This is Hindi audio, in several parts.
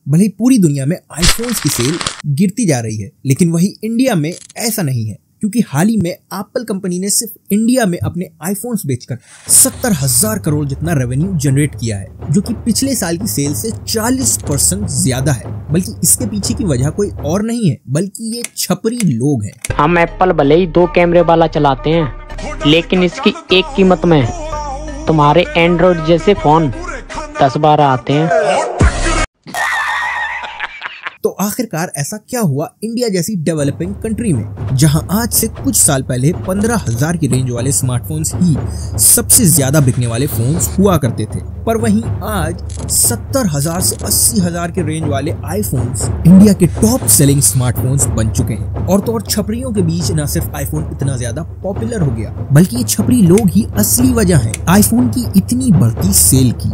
भले ही पूरी दुनिया में आईफोन्स की सेल गिरती जा रही है, लेकिन वही इंडिया में ऐसा नहीं है, क्योंकि हाल ही में एप्पल कंपनी ने सिर्फ इंडिया में अपने आईफोन्स बेचकर 70,000 करोड़ जितना रेवेन्यू जनरेट किया है, जो कि पिछले साल की सेल से 40% ज्यादा है। बल्कि इसके पीछे की वजह कोई और नहीं है, बल्कि ये छपरी लोग हैं। हम एप्पल भले ही 2 कैमरे वाला चलाते हैं, लेकिन इसकी एक कीमत में तुम्हारे एंड्रॉइड जैसे फोन 10-12 आते हैं। तो आखिरकार ऐसा क्या हुआ इंडिया जैसी डेवलपिंग कंट्री में, जहां आज से कुछ साल पहले 15,000 की रेंज वाले स्मार्टफोन्स ही सबसे ज्यादा बिकने वाले फोन्स हुआ करते थे, पर वहीं आज 70,000 से 80,000 के रेंज वाले आईफोन्स इंडिया के टॉप सेलिंग स्मार्टफोन्स बन चुके हैं। और तो और छपरियों के बीच न सिर्फ आईफोन इतना ज्यादा पॉपुलर हो गया, बल्कि ये छपरी लोग ही असली वजह है आईफोन की इतनी बढ़ती सेल की।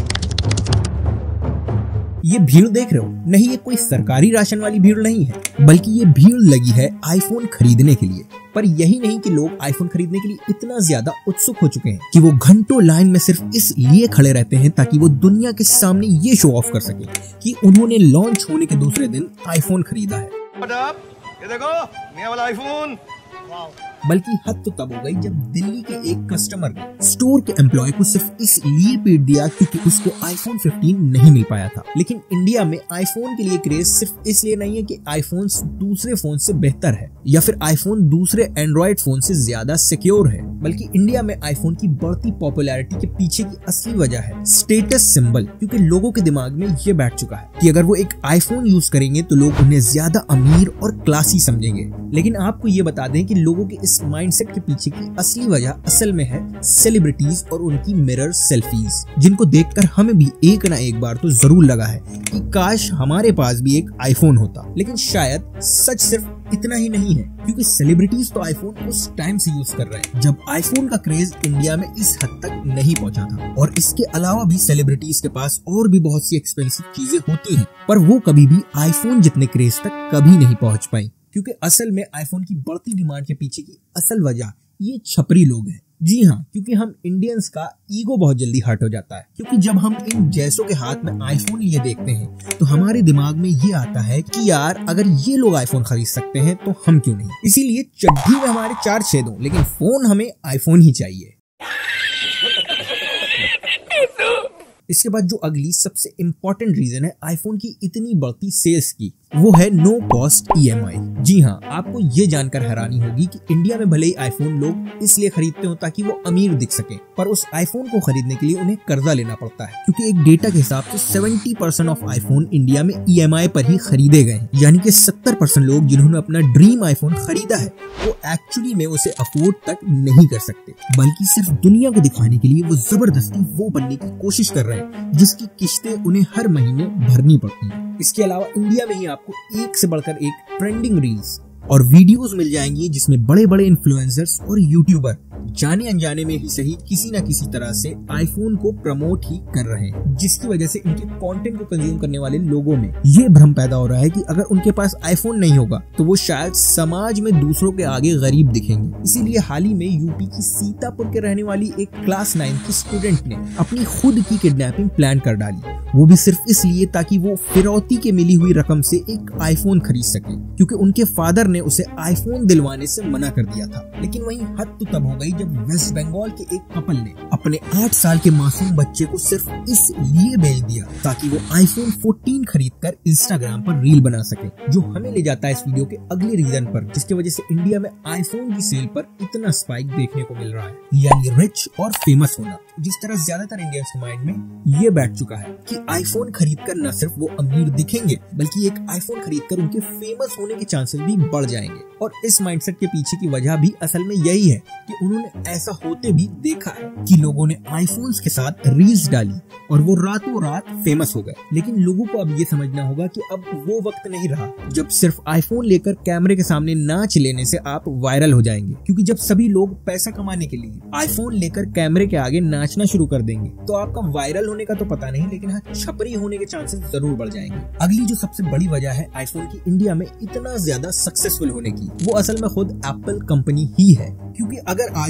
ये भीड़ देख रहे हो, नहीं ये कोई सरकारी राशन वाली भीड़ नहीं है, बल्कि ये भीड़ लगी है आईफोन खरीदने के लिए। पर यही नहीं कि लोग आईफोन खरीदने के लिए इतना ज्यादा उत्सुक हो चुके हैं कि वो घंटों लाइन में सिर्फ इसलिए खड़े रहते हैं ताकि वो दुनिया के सामने ये शो ऑफ कर सके कि उन्होंने लॉन्च होने के दूसरे दिन आईफोन खरीदा है। ये देखो नया वाला आईफोन। बल्कि हद तो तब हो गई जब दिल्ली के एक कस्टमर ने स्टोर के एम्प्लॉय को सिर्फ इसलिए पीट दिया क्योंकि उसको आईफोन 15 नहीं मिल पाया था। लेकिन इंडिया में आईफोन के लिए क्रेज सिर्फ इसलिए नहीं है कि आईफोन दूसरे फोन से बेहतर है या फिर आईफोन दूसरे एंड्रॉइड फोन से ज्यादा सिक्योर है, बल्कि इंडिया में आईफोन की बढ़ती पॉपुलैरिटी के पीछे की असली वजह है स्टेटस सिंबल। क्योंकि लोगों के दिमाग में ये बैठ चुका है कि अगर वो एक आईफोन यूज करेंगे तो लोग उन्हें ज्यादा अमीर और क्लासी समझेंगे। लेकिन आपको ये बता दें कि लोगों के इस माइंडसेट के पीछे की असली वजह असल में है सेलिब्रिटीज और उनकी मिरर सेल्फीज, जिनको देखकर हमें भी एक ना एक बार तो जरूर लगा है कि काश हमारे पास भी एक आईफोन होता। लेकिन शायद सच सिर्फ इतना ही नहीं है, क्योंकि सेलिब्रिटीज तो आईफोन उस टाइम से यूज कर रहे हैं जब आईफोन का क्रेज इंडिया में इस हद तक नहीं पहुंचा था। और इसके अलावा भी सेलिब्रिटीज के पास और भी बहुत सी एक्सपेंसिव चीजें होती हैं, पर वो कभी भी आईफोन जितने क्रेज तक कभी नहीं पहुंच पाई। क्योंकि असल में आईफोन की बढ़ती डिमांड के पीछे की असल वजह ये छपरी लोग हैं। जी हाँ, क्योंकि हम इंडियंस का ईगो बहुत जल्दी हर्ट हो जाता है। क्योंकि जब हम इन जैसों के हाथ में आईफोन लिए देखते हैं तो हमारे दिमाग में ये आता है कि यार अगर ये लोग आईफोन खरीद सकते हैं तो हम क्यों नहीं। इसीलिए चड्डी में हमारे 4 छेद हों, लेकिन फोन हमें आईफोन ही चाहिए। इसके बाद जो अगली सबसे इम्पोर्टेंट रीजन है आईफोन की इतनी बढ़ती सेल्स की, वो है नो कॉस्ट EMI। जी हाँ, आपको ये जानकर हैरानी होगी कि इंडिया में भले ही आईफोन लोग इसलिए खरीदते हो ताकि वो अमीर दिख सके, पर उस आईफोन को खरीदने के लिए उन्हें कर्जा लेना पड़ता है। क्योंकि एक डेटा के हिसाब से 70% ऑफ आईफोन इंडिया में EMI पर ही खरीदे गए हैं। यानी कि 70% लोग जिन्होंने अपना ड्रीम आईफोन खरीदा है वो एक्चुअली में उसे अफोर्ड तक नहीं कर सकते, बल्कि सिर्फ दुनिया को दिखाने के लिए वो जबरदस्ती वो बनने की कोशिश कर रहे हैं जिसकी किस्तें उन्हें हर महीने भरनी पड़ती हैं। इसके अलावा इंडिया में ही आपको एक से बढ़कर एक ट्रेंडिंग रील्स और वीडियोस मिल जाएंगी जिसमें बड़े बड़े इन्फ्लुएंसर्स और यूट्यूबर जाने अनजाने में ही सही किसी न किसी तरह से आईफोन को प्रमोट ही कर रहे हैं, जिसकी वजह से इनके कंटेंट को कंज्यूम करने वाले लोगों में ये भ्रम पैदा हो रहा है कि अगर उनके पास आईफोन नहीं होगा तो वो शायद समाज में दूसरों के आगे गरीब दिखेंगे। इसीलिए हाल ही में यूपी की सीतापुर के रहने वाली एक क्लास 9 की स्टूडेंट ने अपनी खुद की किडनैपिंग प्लान कर डाली, वो भी सिर्फ इसलिए ताकि वो फिरौती के मिली हुई रकम से एक आईफोन खरीद सके, क्योंकि उनके फादर ने उसे आईफोन दिलवाने से मना कर दिया था। लेकिन वहीं हद तो तब हो गई जब वेस्ट बंगाल के एक कपल ने अपने 8 साल के मासूम बच्चे को सिर्फ इसलिए भेज दिया ताकि वो आईफोन 14 खरीदकर इंस्टाग्राम पर रील बना सके, जो हमें ले जाता है इस वीडियो के अगले रीजन पर, जिसकी वजह से इंडिया में आईफोन की सेल पर इतना स्पाइक देखने को मिल रहा है, यानी रिच और फेमस होना। जिस तरह ज्यादातर इंडियंस के माइंड में ये बैठ चुका है कि आईफोन खरीदकर न सिर्फ वो अमीर दिखेंगे बल्कि एक आईफोन खरीदकर उनके फेमस होने के चांसेस भी बढ़ जाएंगे। और इस माइंडसेट के पीछे की वजह भी असल में यही है कि उन्होंने ऐसा होते भी देखा है कि लोगों ने आईफोन्स के साथ रील्स डाली और वो रातों रात फेमस हो गए। लेकिन लोगों को अब ये समझना होगा कि अब वो वक्त नहीं रहा जब सिर्फ आईफोन लेकर कैमरे के सामने नाच लेने से आप वायरल हो जाएंगे। क्योंकि जब सभी लोग पैसा कमाने के लिए आईफोन लेकर कैमरे के आगे नाचना शुरू कर देंगे तो आपका वायरल होने का तो पता नहीं, लेकिन हाँ छपरी होने के चांसेस जरूर बढ़ जाएंगे। अगली जो सबसे बड़ी वजह है आईफोन की इंडिया में इतना ज्यादा सक्सेसफुल होने की, वो असल में खुद एप्पल कंपनी ही है। क्योंकि अगर आज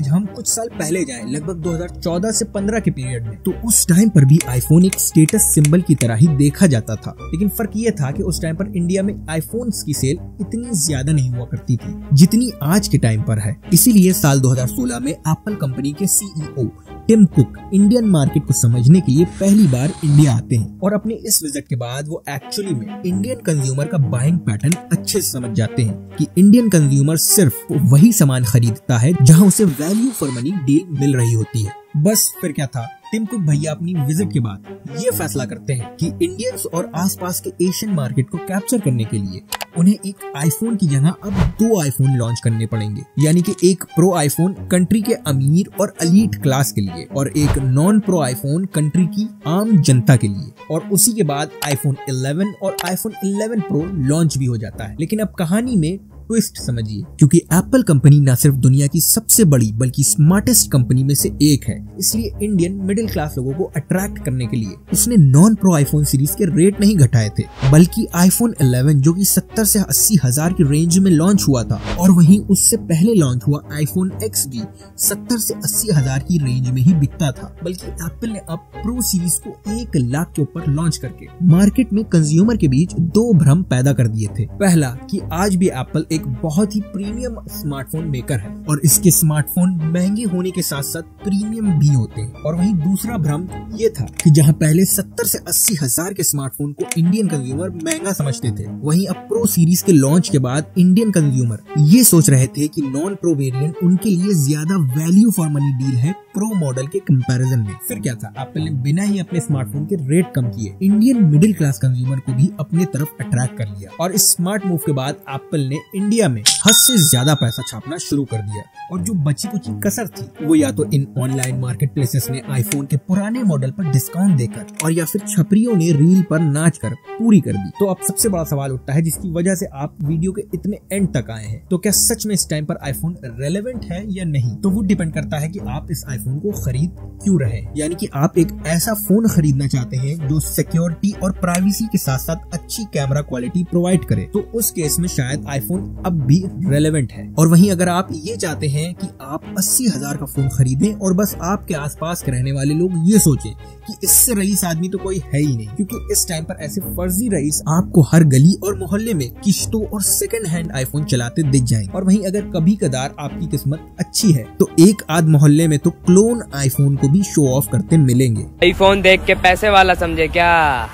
आज हम कुछ साल पहले जाएं, लगभग 2014 से 15 के पीरियड में, तो उस टाइम पर भी आईफोन एक स्टेटस सिंबल की तरह ही देखा जाता था। लेकिन फर्क ये था कि उस टाइम पर इंडिया में आईफोन्स की सेल इतनी ज्यादा नहीं हुआ करती थी जितनी आज के टाइम पर है। इसीलिए साल 2016 में एप्पल कंपनी के CEO Tim Cook Indian market को समझने के लिए पहली बार इंडिया आते हैं और अपने इस विजिट के बाद वो एक्चुअली में इंडियन कंज्यूमर का बाइंग पैटर्न अच्छे से समझ जाते हैं कि इंडियन कंज्यूमर सिर्फ वही सामान खरीदता है जहां उसे वैल्यू फॉर मनी डील मिल रही होती है। बस फिर क्या था, टिम कुक भैया अपनी विजिट के बाद ये फैसला करते हैं कि इंडियंस और आसपास के एशियन मार्केट को कैप्चर करने के लिए उन्हें एक आईफोन की जगह अब 2 आईफोन लॉन्च करने पड़ेंगे। यानी कि एक प्रो आईफोन कंट्री के अमीर और एलीट क्लास के लिए और एक नॉन प्रो आईफोन कंट्री की आम जनता के लिए। और उसी के बाद आईफोन 11 और आईफोन 11 प्रो लॉन्च भी हो जाता है। लेकिन अब कहानी में ट्विस्ट समझिए, क्योंकि एप्पल कंपनी न सिर्फ दुनिया की सबसे बड़ी बल्कि स्मार्टेस्ट कंपनी में से एक है, इसलिए इंडियन मिडिल क्लास लोगों को अट्रैक्ट करने के लिए उसने नॉन प्रो आईफोन सीरीज के रेट नहीं घटाए थे, बल्कि आईफोन 11 जो कि 70 से 80 हजार की रेंज में लॉन्च हुआ था और वहीं उससे पहले लॉन्च हुआ आईफोन एक्स भी 70 से 80 हजार की रेंज में ही बिकता था। बल्कि एप्पल ने अब प्रो सीरीज को 1 लाख के ऊपर लॉन्च करके मार्केट में कंज्यूमर के बीच 2 भ्रम पैदा कर दिए थे। पहला कि आज भी एप्पल एक बहुत ही प्रीमियम स्मार्टफोन मेकर है और इसके स्मार्टफोन महंगे होने के साथ साथ प्रीमियम भी होते हैं। और वहीं दूसरा भ्रम ये था कि जहां पहले 70 से 80 हजार के स्मार्टफोन को इंडियन कंज्यूमर महंगा समझते थे, वहीं अब प्रो सीरीज के लॉन्च के बाद इंडियन कंज्यूमर ये सोच रहे थे कि नॉन प्रो वेरिएंट उनके लिए ज्यादा वैल्यू फॉर मनी डील है प्रो मॉडल के कंपैरिजन में। फिर क्या था, एप्पल ने बिना ही अपने स्मार्टफोन के रेट कम किए इंडियन मिडिल क्लास कंज्यूमर को भी अपने तरफ अट्रैक्ट कर लिया। और इस स्मार्ट मूव के बाद एप्पल ने इंडिया में हद से ज्यादा पैसा छापना शुरू कर दिया और जो बची कुची कसर थी वो या तो इन ऑनलाइन मार्केट प्लेसेस ने आईफोन के पुराने मॉडल पर डिस्काउंट देकर और या फिर छपरियों ने रील पर नाच कर पूरी कर दी। तो अब सबसे बड़ा सवाल उठता है जिसकी वजह से आप वीडियो के इतने एंड तक आए हैं, तो क्या सच में इस टाइम पर आईफोन रेलेवेंट है या नहीं? तो वो डिपेंड करता है कि आप इस आईफोन को खरीद क्यों रहे हैं। यानी कि आप एक ऐसा फोन खरीदना चाहते हैं जो सिक्योरिटी और प्राइवेसी के साथ साथ अच्छी कैमरा क्वालिटी प्रोवाइड करे, तो उस केस में शायद आईफोन अब भी रेलेवेंट है। और वहीं अगर आप ये चाहते हैं कि आप 80 हजार का फोन खरीदें और बस आपके आसपास के रहने वाले लोग ये सोचें कि इससे रईस आदमी तो कोई है ही नहीं, क्योंकि इस टाइम पर ऐसे फर्जी रईस आपको हर गली और मोहल्ले में किश्तों और सेकंड हैंड आईफोन चलाते दिख जाएंगे। और वहीं अगर कभी कदार आपकी किस्मत अच्छी है तो एक आध मोहल्ले में तो क्लोन आईफोन को भी शो ऑफ करते मिलेंगे। आईफोन देख के पैसे वाला समझे क्या?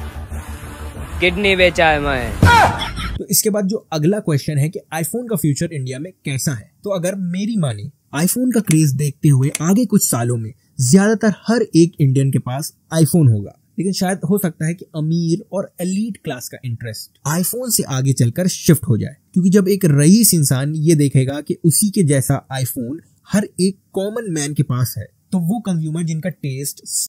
किडनी बेचा है मैं। तो इसके बाद जो अगला क्वेश्चन है कि आईफोन का फ्यूचर इंडिया में कैसा है? तो अगर मेरी माने आईफोन का क्रेज देखते हुए आगे कुछ सालों में ज्यादातर हर एक इंडियन के पास आईफोन होगा, लेकिन शायद हो सकता है कि अमीर और एलीट क्लास का इंटरेस्ट आईफोन से आगे चलकर शिफ्ट हो जाए, क्योंकि जब एक रईस इंसान ये देखेगा कि उसी के जैसा आईफोन हर एक कॉमन मैन के पास है, तो वो कंज्यूमर जिनका टेस्ट